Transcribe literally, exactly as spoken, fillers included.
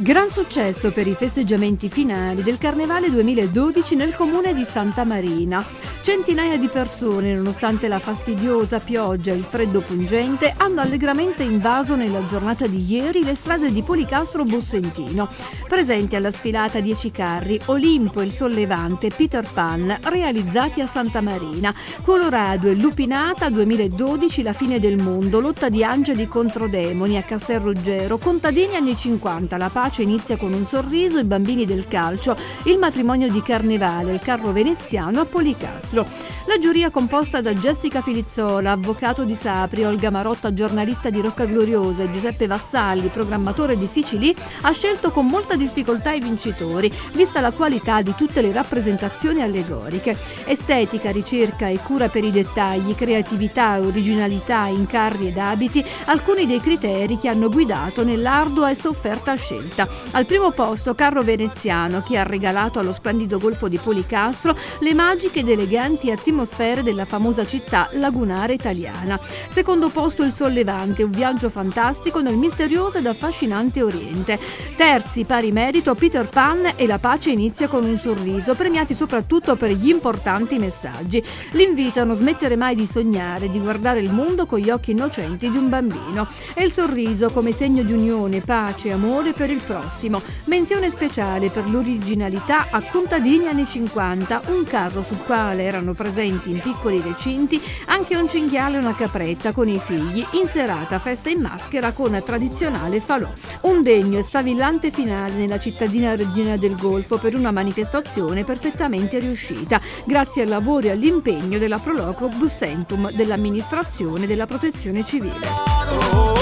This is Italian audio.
Gran successo per i festeggiamenti finali del Carnevale duemiladodici nel comune di Santa Marina. Centinaia di persone, nonostante la fastidiosa pioggia e il freddo pungente, hanno allegramente invaso nella giornata di ieri le strade di Policastro Bussentino. Presenti alla sfilata dieci carri, Olimpo, il Sollevante, Peter Pan, realizzati a Santa Marina, Colorado e Lupinata duemiladodici, La fine del mondo, Lotta di angeli contro demoni a Castelruggero, Contadini anni cinquanta, La pace inizia con un sorriso, I bambini del calcio, Il matrimonio di Carnevale, Il carro veneziano a Policastro. La giuria, composta da Jessica Filizzola, avvocato di Sapri, Olga Marotta, giornalista di Rocca Gloriosa, e Giuseppe Vassalli, programmatore di Sicily, ha scelto con molta difficoltà i vincitori, vista la qualità di tutte le rappresentazioni allegoriche. Estetica, ricerca e cura per i dettagli, creatività, originalità, incarni ed abiti, alcuni dei criteri che hanno guidato nell'ardua e sofferta scelta. Al primo posto Carro Veneziano, che ha regalato allo splendido golfo di Policastro le magiche ed eleganti atmosfere della famosa città lagunare italiana. Secondo posto il Sollevante, un viaggio fantastico nel misterioso ed affascinante Oriente. Terzi, pari merito, Peter Pan e La pace inizia con un sorriso, premiati soprattutto per gli importanti messaggi. L'invito a non smettere mai di sognare, di guardare il mondo con gli occhi innocenti di un bambino. E il sorriso come segno di unione, pace e amore per il prossimo. Menzione speciale per l'originalità a Contadini anni cinquanta, un carro sul quale erano presenti in piccoli recinti anche un cinghiale e una capretta con i figli, in serata festa in maschera con tradizionale falò. Un degno e sfavillante finale nella cittadina regina del Golfo per una manifestazione perfettamente riuscita, grazie al lavoro e all'impegno della Proloco Bussentum dell'amministrazione della protezione civile.